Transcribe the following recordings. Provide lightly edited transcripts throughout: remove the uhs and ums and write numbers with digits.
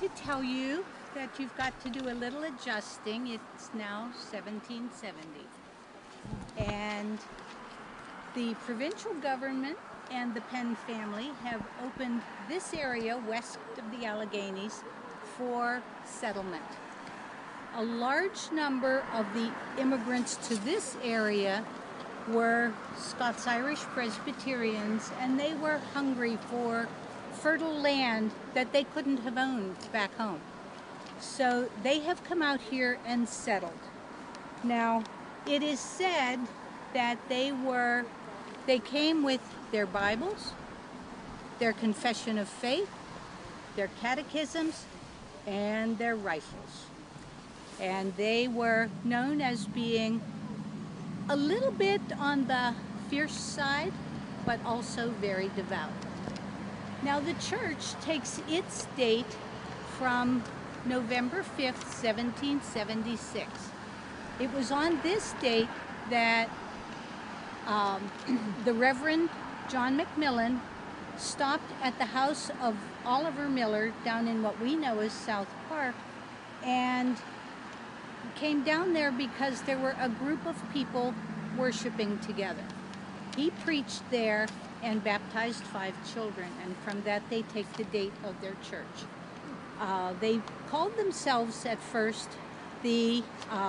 to tell you that you've got to do a little adjusting. It's now 1770. And the provincial government and the Penn family have opened this area west of the Alleghenies for settlement. A large number of the immigrants to this area were Scots-Irish Presbyterians, and they were hungry for fertile land that they couldn't have owned back home. So they have come out here and settled. Now, it is said that they came with their Bibles, their confession of faith, their catechisms, and their rifles. And they were known as being a little bit on the fierce side, but also very devout. Now, the church takes its date from November 5th, 1776. It was on this date that the Reverend John McMillan stopped at the house of Oliver Miller down in what we know as South Park, and came down there because there were a group of people worshiping together. He preached there and baptized 5 children, and from that they take the date of their church. They called themselves at first the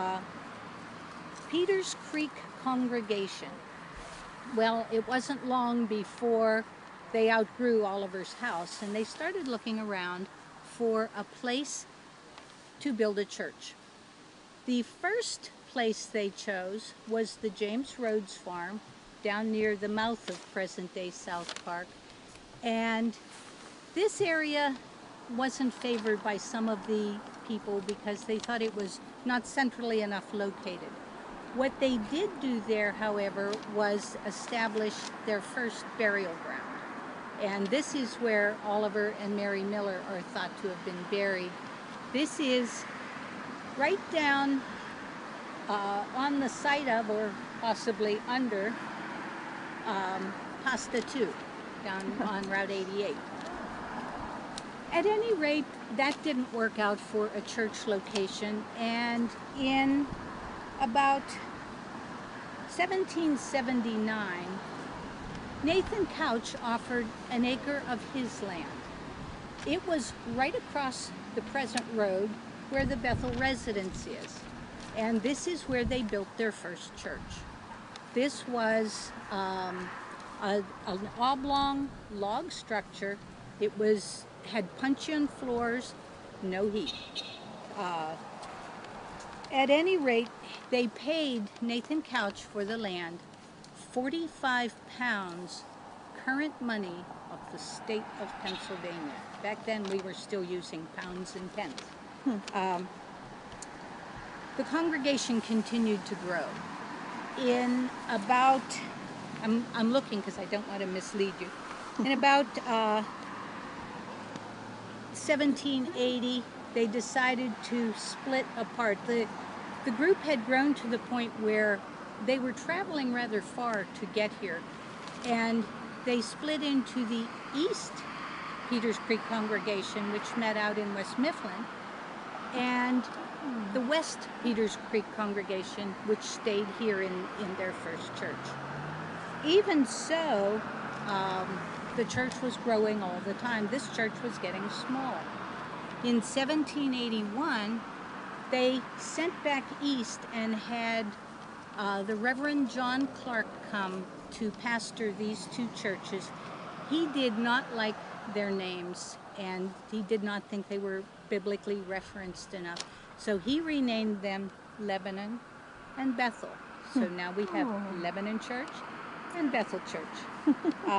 Peters Creek Congregation. Well, it wasn't long before they outgrew Oliver's house, and they started looking around for a place to build a church. The first place they chose was the James Rhodes Farm down near the mouth of present-day South Park, and this area wasn't favored by some of the people because they thought it was not centrally enough located. What they did do there, however, was establish their first burial ground. And this is where Oliver and Mary Miller are thought to have been buried. This is right down on the site of, or possibly under, Pasta 2, down on Route 88. At any rate, that didn't work out for a church location, and in about 1779, Nathan Couch offered an acre of his land. It was right across the present road where the Bethel residence is, and this is where they built their first church. This was an oblong log structure. It had puncheon floors, no heat. At any rate, they paid Nathan Couch for the land 45 pounds current money of the state of Pennsylvania. Back then we were still using pounds and pence. The congregation continued to grow. In about, I'm looking because I don't want to mislead you, in about 1780, they decided to split apart. The group had grown to the point where they were traveling rather far to get here, and they split into the East Peters Creek congregation, which met out in West Mifflin, and the West Peters Creek congregation, which stayed here in their first church. Even so, the church was growing all the time. This church was getting smaller. In 1781, they sent back east and had the Reverend John Clark come to pastor these 2 churches. He did not like their names, and he did not think they were biblically referenced enough. So he renamed them Lebanon and Bethel. So now we have Lebanon Church and Bethel Church.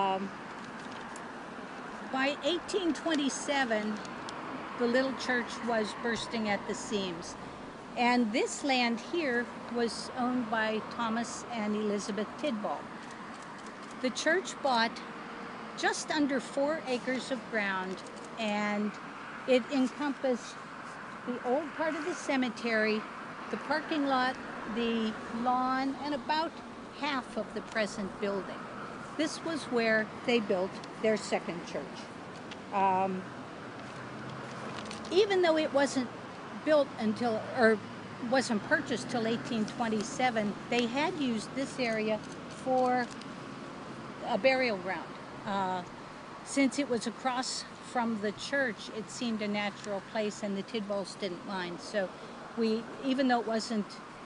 By 1827, the little church was bursting at the seams. And this land here was owned by Thomas and Elizabeth Tidball. The church bought just under 4 acres of ground, and it encompassed the old part of the cemetery, the parking lot, the lawn, and about half of the present building. This was where they built their second church. even though it wasn't built until, or wasn't purchased till 1827, they had used this area for a burial ground. Since it was across from the church, it seemed a natural place, and the Tidballs didn't mind. So we, even though it wasn't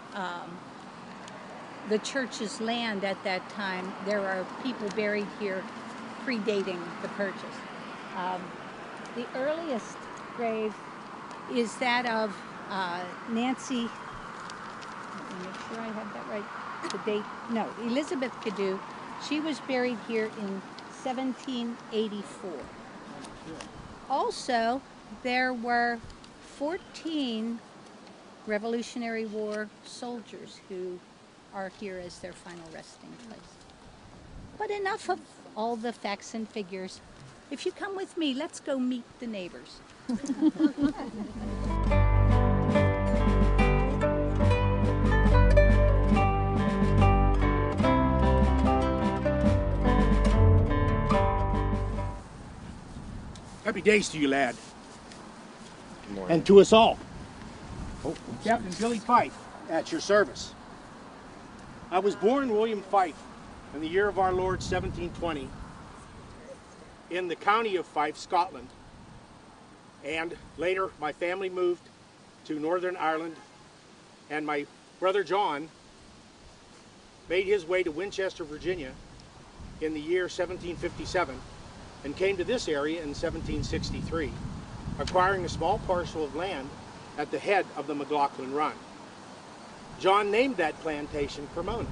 the church's land at that time, there are people buried here predating the purchase. The earliest grave is that of Nancy, let me make sure I have that right, the date, no, Elizabeth Cadew. She was buried here in 1784. Also, there were 14 Revolutionary War soldiers who are here as their final resting place. But enough of all the facts and figures. If you come with me, let's go meet the neighbors. Happy days to you, lad. Good morning. And to us all. Captain Billy Fife, at your service. I was born William Fife in the year of our Lord 1720 in the county of Fife, Scotland. And later my family moved to Northern Ireland, and my brother John made his way to Winchester, Virginia in the year 1757 and came to this area in 1763, acquiring a small parcel of land at the head of the McLaughlin Run. John named that plantation Cremona.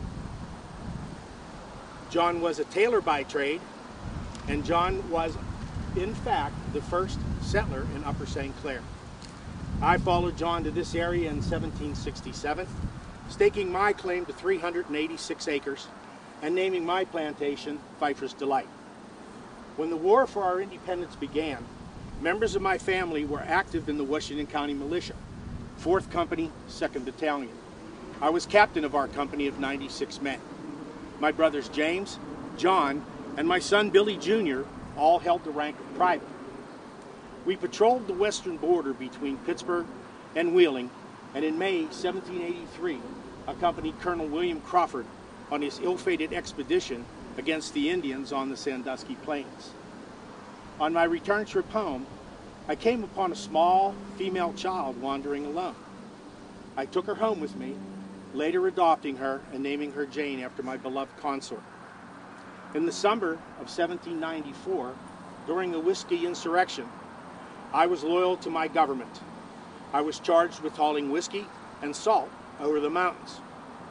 John was a tailor by trade, and John was, in fact, the first settler in Upper St. Clair. I followed John to this area in 1767, staking my claim to 386 acres and naming my plantation Pfeiffer's Delight. When the war for our independence began, members of my family were active in the Washington County Militia, 4th Company, 2nd Battalion. I was captain of our company of 96 men. My brothers James, John, and my son Billy Jr. all held the rank of private. We patrolled the western border between Pittsburgh and Wheeling, and in May 1783 accompanied Colonel William Crawford on his ill-fated expedition against the Indians on the Sandusky Plains. On my return trip home, I came upon a small female child wandering alone. I took her home with me, later adopting her and naming her Jane after my beloved consort. In the summer of 1794, during the whiskey insurrection, I was loyal to my government. I was charged with hauling whiskey and salt over the mountains.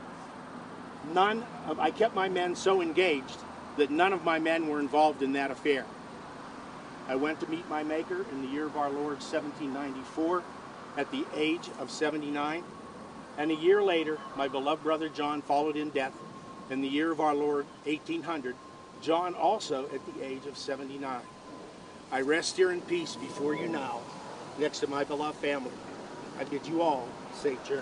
I kept my men so engaged that none of my men were involved in that affair. I went to meet my Maker in the year of our Lord 1794 at the age of 79, and a year later my beloved brother John followed in death in the year of our Lord 1800, John also at the age of 79. I rest here in peace before you now, next to my beloved family. I bid you all a safe journey.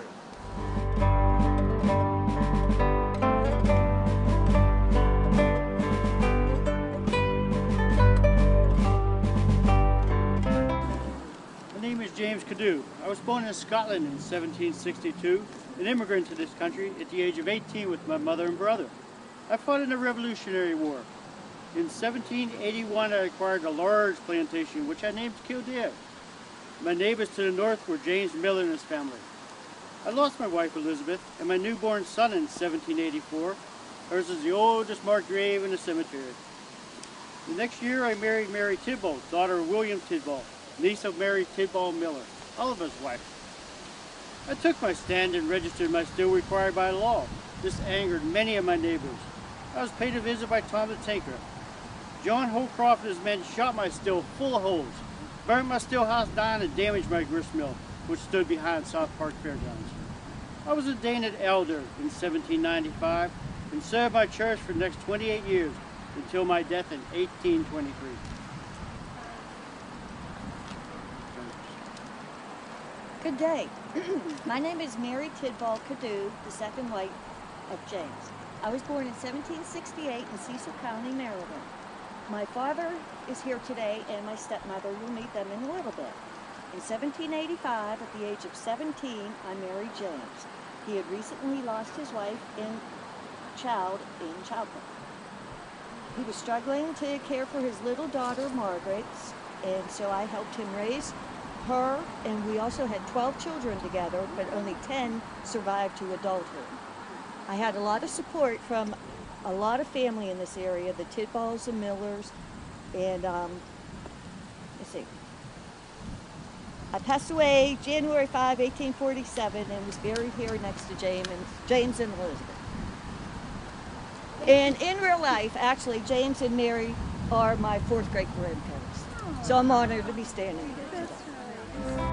My name is James Cadew. I was born in Scotland in 1762, an immigrant to this country at the age of 18 with my mother and brother. I fought in the Revolutionary War. In 1781, I acquired a large plantation, which I named Kildare. My neighbors to the north were James Miller and his family. I lost my wife Elizabeth and my newborn son in 1784. Hers is the oldest marked grave in the cemetery. The next year, I married Mary Tidball, daughter of William Tidball, niece of Mary Tidball Miller, Oliver's wife. I took my stand and registered my still required by law. This angered many of my neighbors. I was paid a visit by Tom the Tinker. John Holcroft and his men shot my still full of holes, burnt my still house down, and damaged my grist mill, which stood behind South Park Fairgrounds. I was ordained an elder in 1795 and served my church for the next 28 years until my death in 1823. Good day. My name is Mary Tidball Cadew, the second wife of James. I was born in 1768 in Cecil County, Maryland. My father is here today and my stepmother. You'll meet them in a little bit. In 1785, at the age of 17, I married James. He had recently lost his wife and child in childbirth. He was struggling to care for his little daughter, Margaret, and so I helped him raise her, and we also had 12 children together, but only 10 survived to adulthood. I had a lot of support from a lot of family in this area, the Tidballs and Millers, and let's see. I passed away January 5, 1847, and was buried here next to James and Elizabeth. And in real life, actually, James and Mary are my fourth great grandparents. So I'm honored to be standing here today.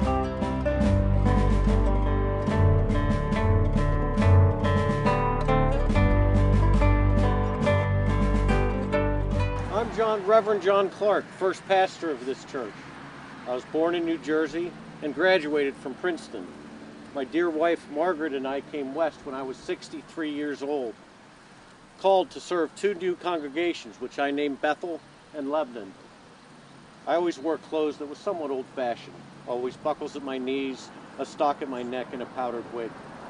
I'm Reverend John Clark, first pastor of this church. I was born in New Jersey and graduated from Princeton. My dear wife Margaret and I came west when I was 63 years old, called to serve two new congregations, which I named Bethel and Lebanon. I always wore clothes that was somewhat old-fashioned, always buckles at my knees, a stock at my neck, and a powdered wig.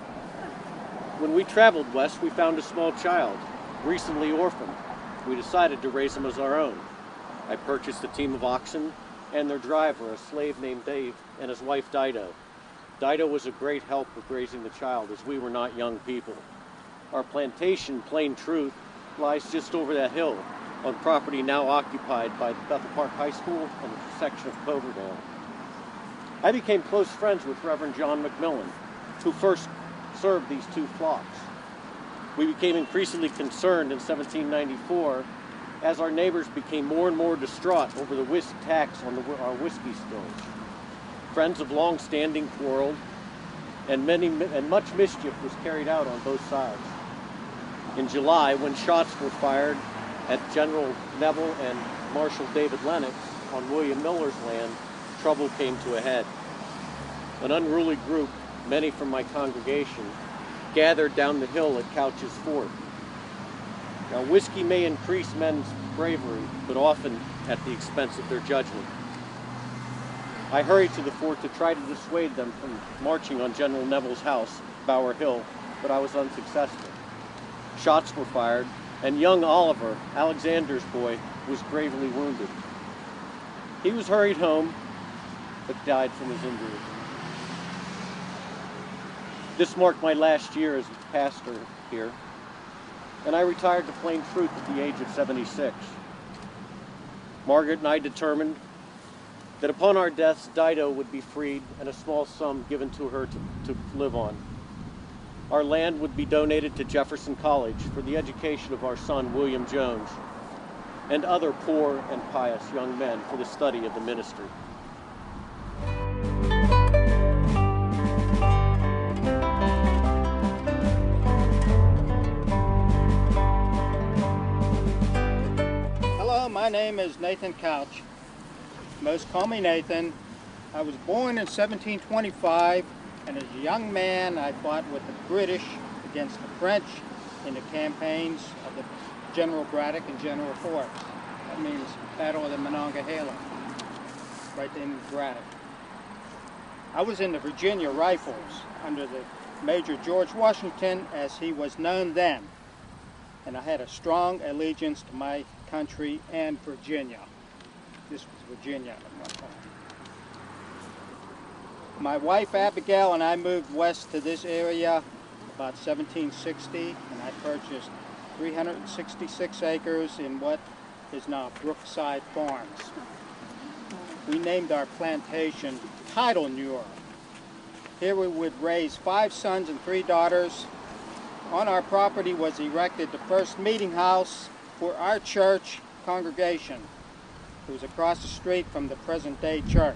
When we traveled west, we found a small child, recently orphaned. We decided to raise him as our own. I purchased a team of oxen and their driver, a slave named Dave, and his wife Dido. Dido was a great help with raising the child, as we were not young people. Our plantation, Plain Truth, lies just over that hill on property now occupied by Bethel Park High School and a section of Coverdale. I became close friends with Reverend John McMillan, who first served these two flocks. We became increasingly concerned in 1794 as our neighbors became more and more distraught over the tax on our whiskey stills. Friends of long standing quarreled, and much mischief was carried out on both sides. In July, when shots were fired at General Neville and Marshal David Lennox on William Miller's land, trouble came to a head. An unruly group, many from my congregation, gathered down the hill at Couch's Fort. Now, whiskey may increase men's bravery, but often at the expense of their judgment. I hurried to the fort to try to dissuade them from marching on General Neville's house, Bower Hill, but I was unsuccessful. Shots were fired, and young Oliver, Alexander's boy, was gravely wounded. He was hurried home, but died from his injuries. This marked my last year as pastor here, and I retired to Plain Truth at the age of 76. Margaret and I determined that upon our deaths, Dido would be freed and a small sum given to her to live on. Our land would be donated to Jefferson College for the education of our son, William Jones, and other poor and pious young men for the study of the ministry. Hello, my name is Nathan Couch. Most call me Nathan. I was born in 1725, and as a young man I fought with the British against the French in the campaigns of the General Braddock and General Forbes. That means Battle of the Monongahela, right in Braddock. I was in the Virginia Rifles under the Major George Washington, as he was known then, and I had a strong allegiance to my country and Virginia. This was Virginia at one time. My wife Abigail and I moved west to this area about 1760, and I purchased 366 acres in what is now Brookside Farms. We named our plantation Tidal Muir. Here we would raise 5 sons and 3 daughters. On our property was erected the first meeting house for our church congregation. It was across the street from the present-day church.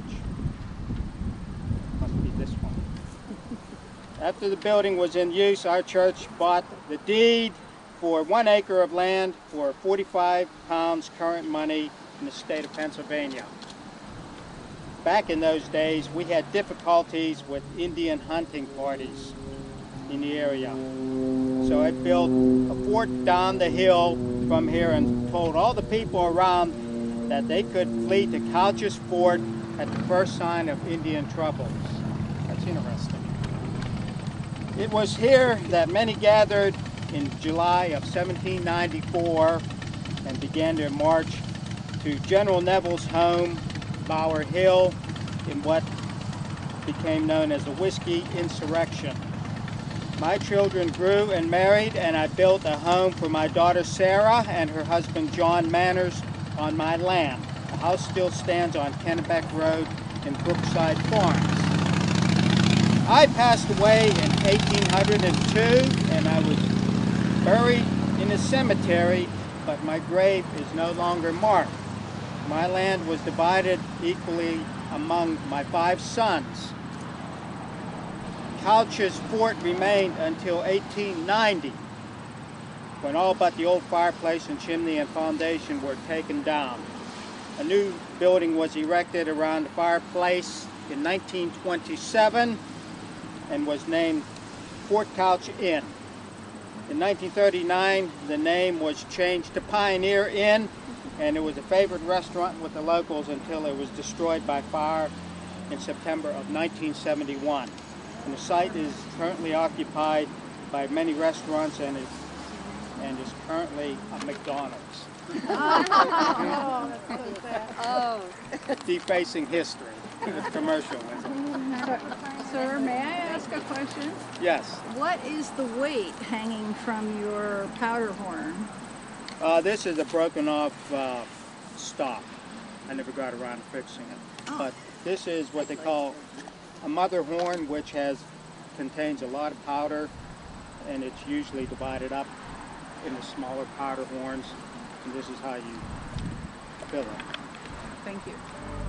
Must be this one. After the building was in use, our church bought the deed for 1 acre of land for 45 pounds current money in the state of Pennsylvania. Back in those days, we had difficulties with Indian hunting parties in the area. So I built a fort down the hill from here and told all the people around that they could flee to Couch's Fort at the first sign of Indian troubles. That's interesting. It was here that many gathered in July of 1794 and began their march to General Neville's home, Bower Hill, in what became known as the Whiskey Insurrection. My children grew and married, and I built a home for my daughter Sarah and her husband John Manners on my land. The house still stands on Kennebec Road in Brookside Farms. I passed away in 1802, and I was buried in a cemetery, but my grave is no longer marked. My land was divided equally among my 5 sons. Couch's Fort remained until 1890, when all but the old fireplace and chimney and foundation were taken down. A new building was erected around the fireplace in 1927 and was named Fort Couch Inn. In 1939, the name was changed to Pioneer Inn, and it was a favorite restaurant with the locals until it was destroyed by fire in September of 1971. And the site is currently occupied by many restaurants and is currently a McDonald's. Oh. Defacing history. It's commercialism. Sir, may I ask a question? Yes. What is the weight hanging from your powder horn? This is a broken off stock. I never got around to fixing it. Oh. But this is what they call a mother horn, which contains a lot of powder, and it's usually divided up into smaller powder horns, and this is how you fill it. Thank you.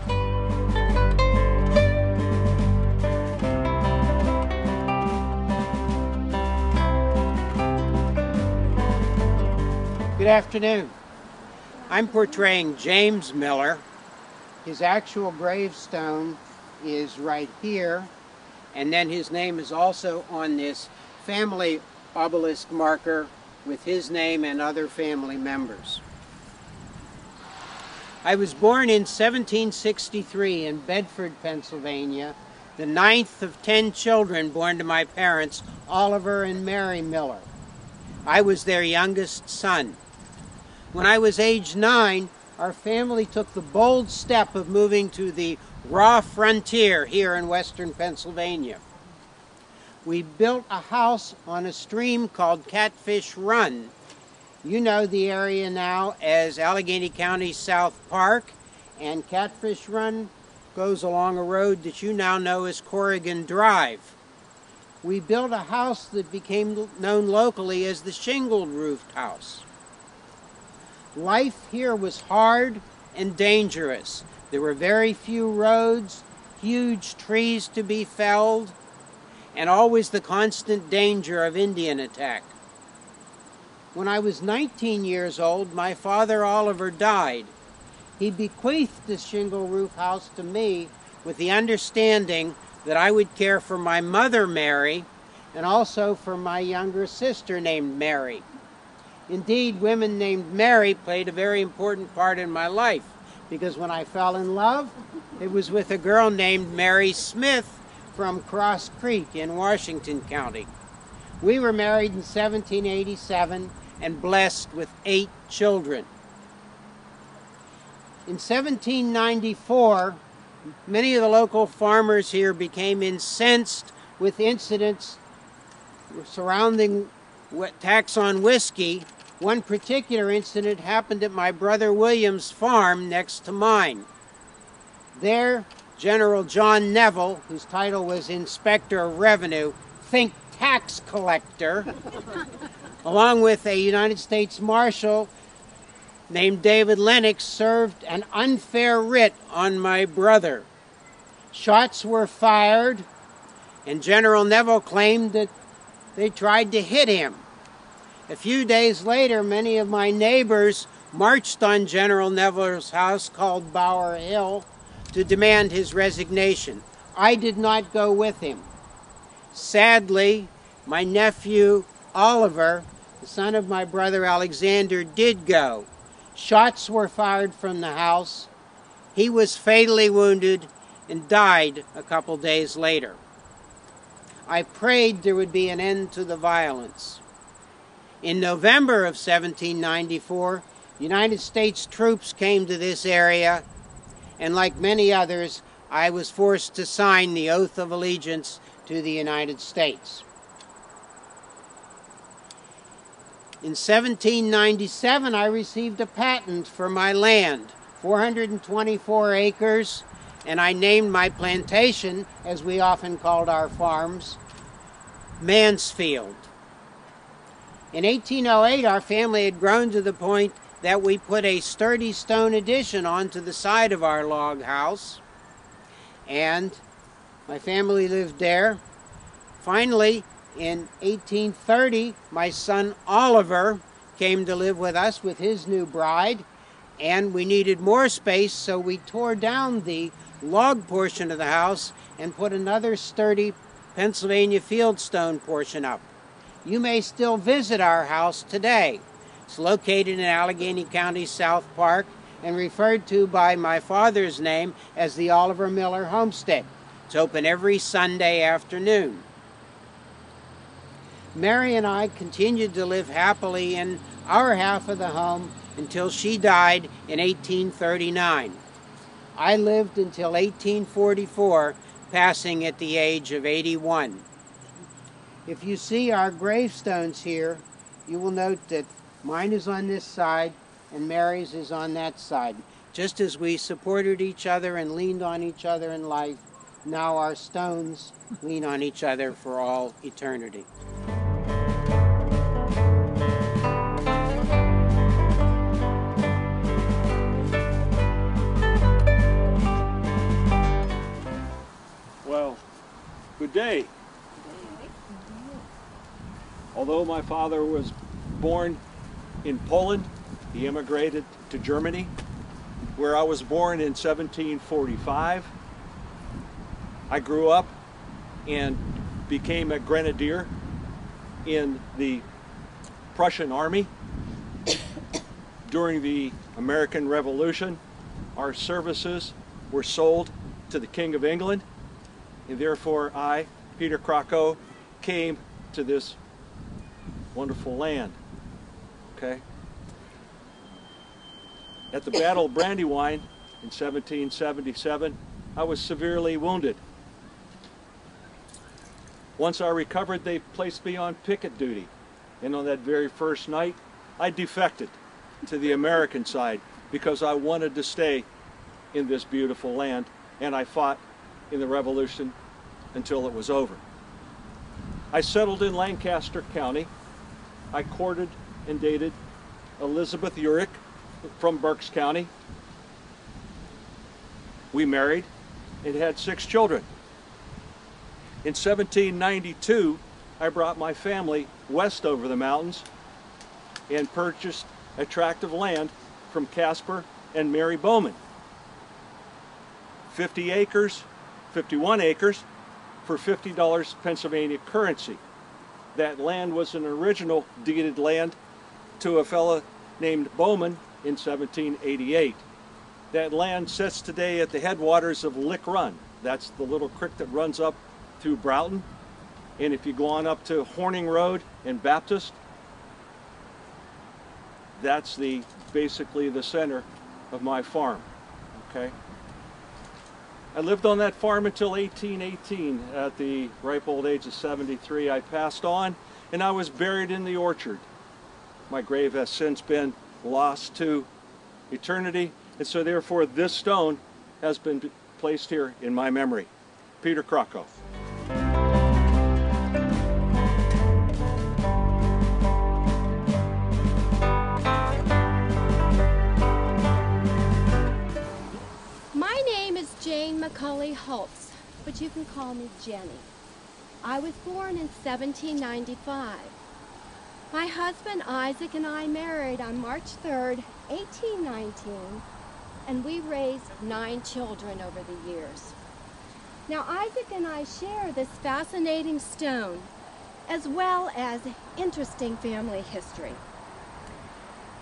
Good afternoon. I'm portraying James Miller. His actual gravestone is right here, and then his name is also on this family obelisk marker with his name and other family members. I was born in 1763 in Bedford, Pennsylvania, the 9th of 10 children born to my parents, Oliver and Mary Miller. I was their youngest son. When I was age 9, our family took the bold step of moving to the raw frontier here in western Pennsylvania. We built a house on a stream called Catfish Run. You know the area now as Allegheny County South Park, and Catfish Run goes along a road that you now know as Corrigan Drive. We built a house that became known locally as the shingled roofed house. Life here was hard and dangerous. There were very few roads, huge trees to be felled, and always the constant danger of Indian attack. When I was 19 years old, my father Oliver died. He bequeathed this shingle roof house to me with the understanding that I would care for my mother Mary and also for my younger sister named Mary. Indeed, women named Mary played a very important part in my life, because when I fell in love, it was with a girl named Mary Smith from Cross Creek in Washington County. We were married in 1787 and blessed with 8 children. In 1794, many of the local farmers here became incensed with incidents surrounding tax on whiskey. One particular incident happened at my brother William's farm next to mine. There, General John Neville, whose title was Inspector of Revenue, think tax collector, along with a United States Marshal named David Lennox, served an unfair writ on my brother. Shots were fired, and General Neville claimed that they tried to hit him. A few days later, many of my neighbors marched on General Neville's house, called Bower Hill, to demand his resignation. I did not go with him. Sadly, my nephew Oliver, the son of my brother Alexander, did go. Shots were fired from the house. He was fatally wounded and died a couple days later. I prayed there would be an end to the violence. In November of 1794, United States troops came to this area, and like many others, I was forced to sign the oath of allegiance to the United States. In 1797, I received a patent for my land, 424 acres, and I named my plantation, as we often called our farms, Mansfield. In 1808, our family had grown to the point that we put a sturdy stone addition onto the side of our log house, and my family lived there. Finally, in 1830, my son Oliver came to live with us with his new bride, and we needed more space, so we tore down the log portion of the house and put another sturdy Pennsylvania fieldstone portion up. You may still visit our house today. It's located in Allegheny County South Park and referred to by my father's name as the Oliver Miller Homestead. It's open every Sunday afternoon. Mary and I continued to live happily in our half of the home until she died in 1839. I lived until 1844, passing at the age of 81. If you see our gravestones here, you will note that mine is on this side and Mary's is on that side. Just as we supported each other and leaned on each other in life, now our stones lean on each other for all eternity. Well, good day. Although my father was born in Poland, he immigrated to Germany, where I was born in 1745. I grew up and became a grenadier in the Prussian army. During the American Revolution, our services were sold to the King of England, and therefore I, Peter Krakow, came to this wonderful land. Okay. At the Battle of Brandywine in 1777, I was severely wounded. Once I recovered, they placed me on picket duty, and on that very first night, I defected to the American side because I wanted to stay in this beautiful land, and I fought in the Revolution until it was over. I settled in Lancaster County. I courted and dated Elizabeth Urick from Berks County. We married and had 6 children. In 1792, I brought my family west over the mountains and purchased a tract of land from Casper and Mary Bowman. 50 acres, 51 acres for $50 Pennsylvania currency. That land was an original deeded land to a fellow named Bowman in 1788. That land sits today at the headwaters of Lick Run. That's the little creek that runs up through Broughton. And if you go on up to Horning Road and Baptist, that's basically the center of my farm. Okay. I lived on that farm until 1818. At the ripe old age of 73, I passed on and I was buried in the orchard. My grave has since been lost to eternity, and so therefore this stone has been placed here in my memory. Peter Krakow. Jane Macaulay Holtz, but you can call me Jenny. I was born in 1795. My husband Isaac and I married on March 3rd, 1819, and we raised 9 children over the years. Now Isaac and I share this fascinating stone, as well as interesting family history.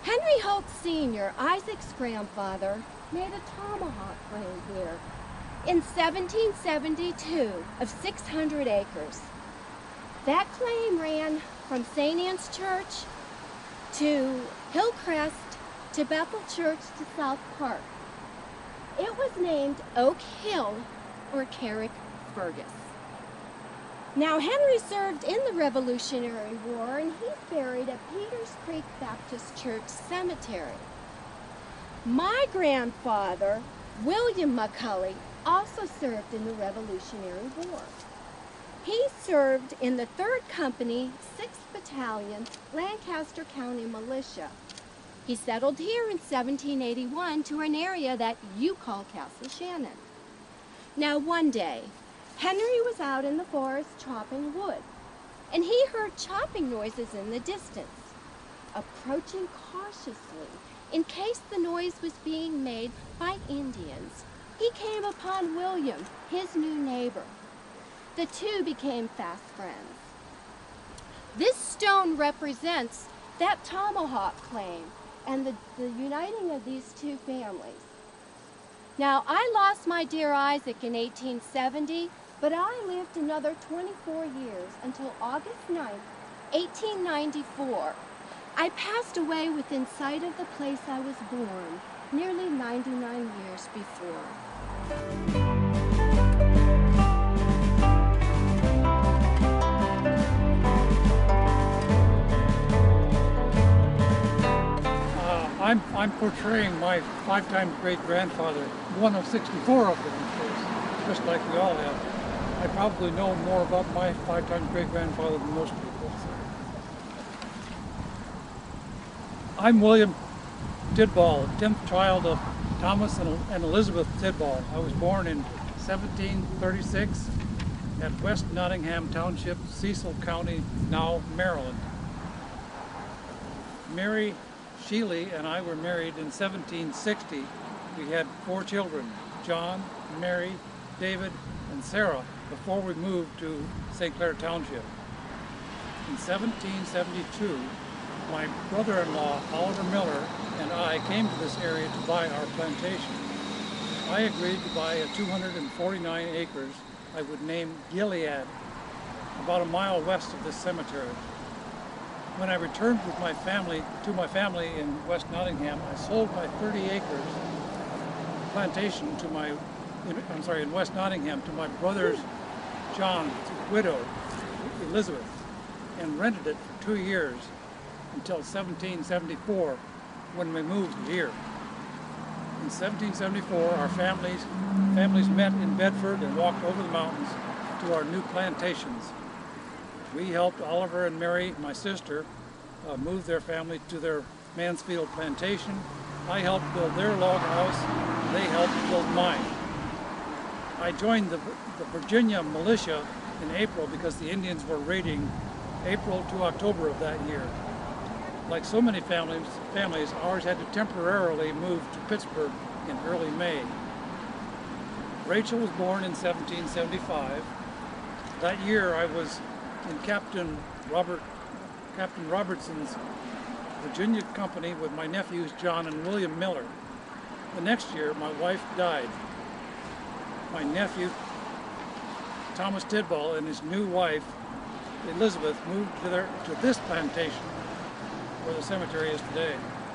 Henry Holt Sr., Isaac's grandfather, made a tomahawk claim here in 1772 of 600 acres. That claim ran from St. Anne's Church to Hillcrest to Bethel Church to South Park. It was named Oak Hill or Carrick Fergus. Now, Henry served in the Revolutionary War, and he's buried at Peters Creek Baptist Church Cemetery. My grandfather, William McCully, also served in the Revolutionary War. He served in the 3rd Company, 6th Battalion, Lancaster County Militia. He settled here in 1781 to an area that you call Castle Shannon. Now, one day, Henry was out in the forest chopping wood, and he heard chopping noises in the distance. Approaching cautiously, in case the noise was being made by Indians, he came upon William, his new neighbor. The two became fast friends. This stone represents that tomahawk claim and the uniting of these two families. Now, I lost my dear Isaac in 1870, but I lived another 24 years until August 9th, 1894. I passed away within sight of the place I was born, nearly 99 years before. I'm portraying my 5-time great-grandfather, one of 64 of them, of course, just like we all have. I probably know more about my 5-time great-grandfather than most people. So. I'm William Tidball, 10th child of Thomas and Elizabeth Tidball. I was born in 1736 at West Nottingham Township, Cecil County, now Maryland. Mary Sheely and I were married in 1760. We had 4 children, John, Mary, David, and Sarah, before we moved to St. Clair Township. In 1772, my brother-in-law, Oliver Miller, and I came to this area to buy our plantation. I agreed to buy a 249 acres I would name Gilead, about a mile west of this cemetery. When I returned with my family in West Nottingham, I sold my 30 acres plantation to in West Nottingham to my brother's John's widow, Elizabeth, and rented it for 2 years until 1774 when we moved here. In 1774, our families met in Bedford and walked over the mountains to our new plantations. We helped Oliver and Mary, my sister, move their family to their Mansfield plantation. I helped build their log house. They helped build mine. I joined the Virginia militia in April because the Indians were raiding April to October of that year. Like so many families, ours had to temporarily move to Pittsburgh in early May. Rachel was born in 1775. That year I was in Captain Robertson's Virginia company with my nephews John and William Miller. The next year my wife died. My nephew Thomas Tidball and his new wife Elizabeth moved to this plantation where the cemetery is today,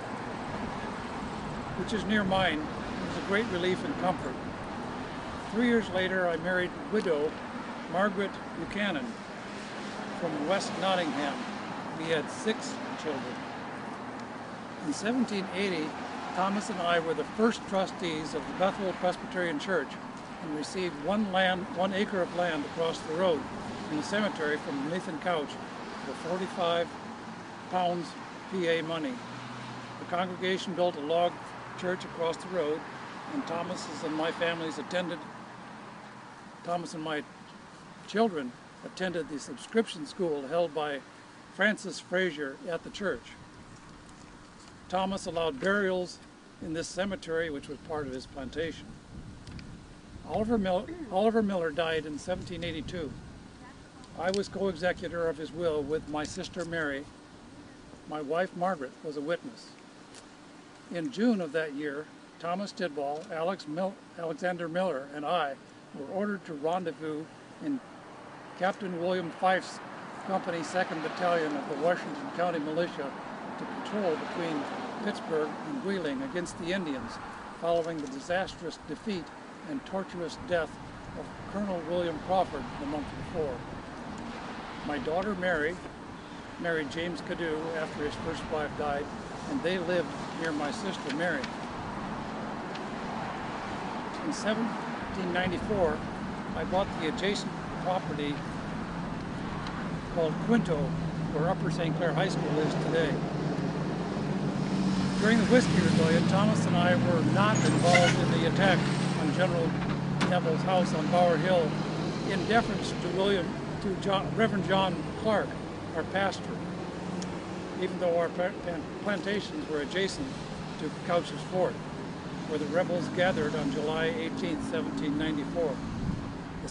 which is near mine. It was a great relief and comfort. 3 years later I married widow Margaret Buchanan from West Nottingham. We had 6 children. In 1780, Thomas and I were the first trustees of the Bethel Presbyterian Church and received 1 acre of land across the road in the cemetery from Nathan Couch for 45 pounds PA money. The congregation built a log church across the road, and Thomas and my children attended the subscription school held by Francis Fraser at the church. Thomas allowed burials in this cemetery, which was part of his plantation. Oliver Miller died in 1782. I was co-executor of his will with my sister Mary. My wife Margaret was a witness. In June of that year, Thomas Tidball, Alexander Miller, and I were ordered to rendezvous in Captain William Fife's Company 2nd Battalion of the Washington County Militia to patrol between Pittsburgh and Wheeling against the Indians following the disastrous defeat and torturous death of Colonel William Crawford the month before. My daughter Mary married James Cadue after his first wife died, and they lived near my sister Mary. In 1794, I bought the adjacent property called Quinto, where Upper St. Clair High School is today. During the Whiskey Rebellion, Thomas and I were not involved in the attack on General Neville's house on Bower Hill in deference to Reverend John Clark, our pastor, even though our plantations were adjacent to Couch's Fort, where the rebels gathered on July 18, 1794. The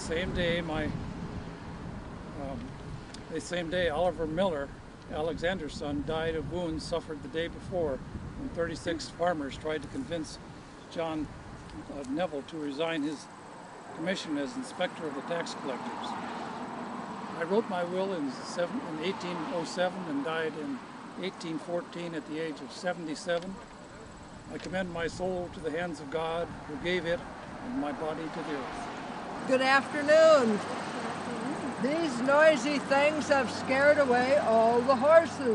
same day Oliver Miller, Alexander's son, died of wounds suffered the day before when 36 farmers tried to convince John Neville to resign his commission as inspector of the tax collectors. I wrote my will in 1807 and died in 1814 at the age of 77. I commend my soul to the hands of God, who gave it, and my body to the earth. Good afternoon. These noisy things have scared away all the horses.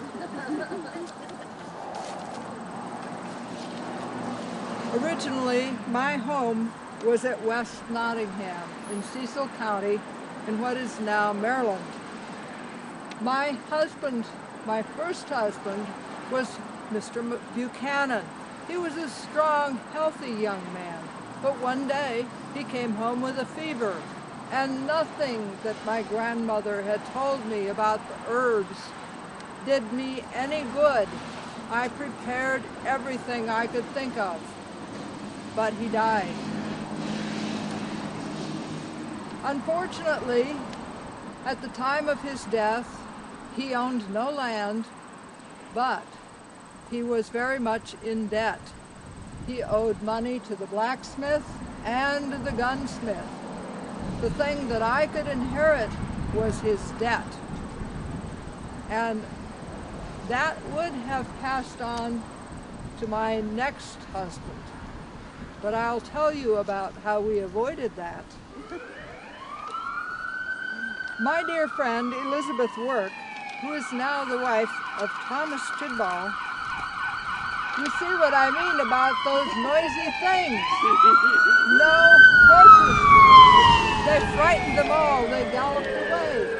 Originally, my home was at West Nottingham in Cecil County in what is now Maryland. My first husband was Mr. Buchanan. He was a strong, healthy young man, but one day he came home with a fever, and nothing that my grandmother had told me about the herbs did me any good. I prepared everything I could think of, but he died. Unfortunately, at the time of his death, he owned no land, but he was very much in debt. He owed money to the blacksmith and the gunsmith. The thing that I could inherit was his debt. And that would have passed on to my next husband. But I'll tell you about how we avoided that. My dear friend Elizabeth Work, who is now the wife of Thomas Tidball, you see what I mean about those noisy things. No horses. They frightened them all. They galloped away.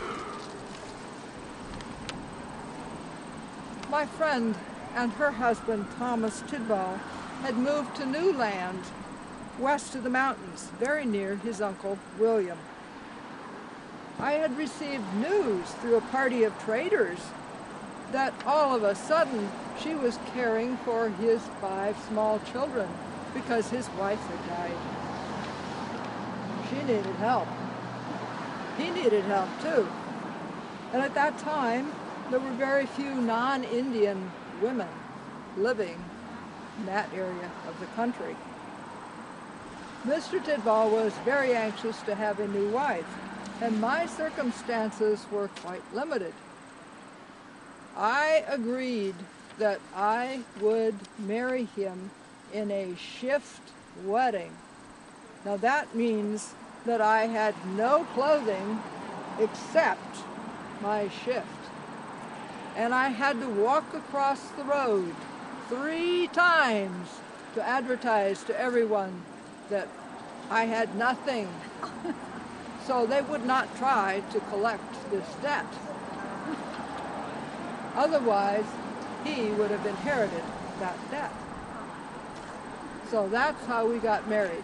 My friend and her husband, Thomas Tidball, had moved to new land west of the mountains, very near his uncle, William. I had received news through a party of traders that all of a sudden she was caring for his 5 small children because his wife had died. She needed help. He needed help too. And at that time, there were very few non-Indian women living in that area of the country. Mr. Tidball was very anxious to have a new wife, and my circumstances were quite limited. I agreed that I would marry him in a shift wedding. Now that means that I had no clothing except my shift. And I had to walk across the road 3 times to advertise to everyone that I had nothing. So they would not try to collect this debt. Otherwise, he would have inherited that debt. So that's how we got married.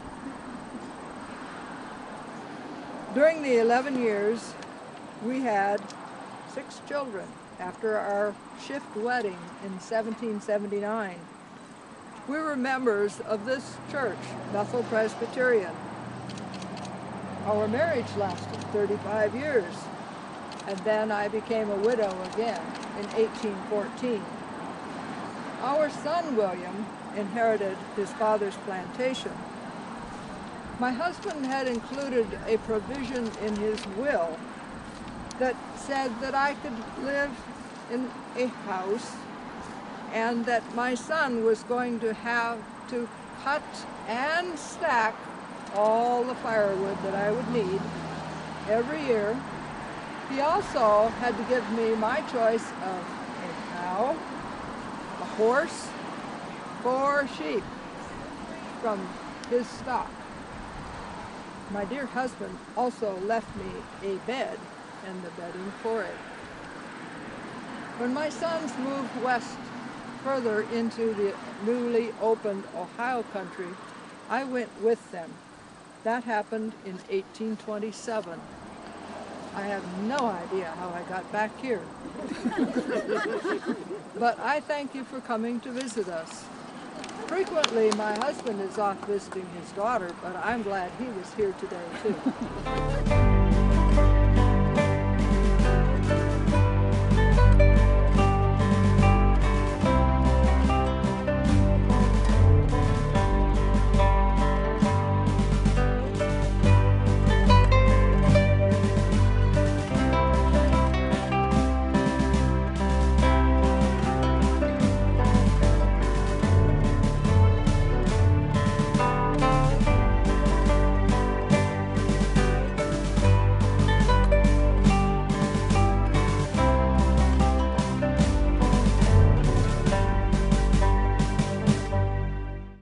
During the 11 years, we had 6 children after our shift wedding in 1779. We were members of this church, Bethel Presbyterian. Our marriage lasted 35 years, and then I became a widow again in 1814. Our son, William, inherited his father's plantation. My husband had included a provision in his will that said that I could live in a house and that my son was going to have to cut and stack all the firewood that I would need every year. He also had to give me my choice of a cow, a horse, 4 sheep from his stock. My dear husband also left me a bed and the bedding for it. When my sons moved west further into the newly opened Ohio country, I went with them. That happened in 1827. I have no idea how I got back here. But I thank you for coming to visit us. Frequently, my husband is off visiting his daughter, but I'm glad he was here today, too.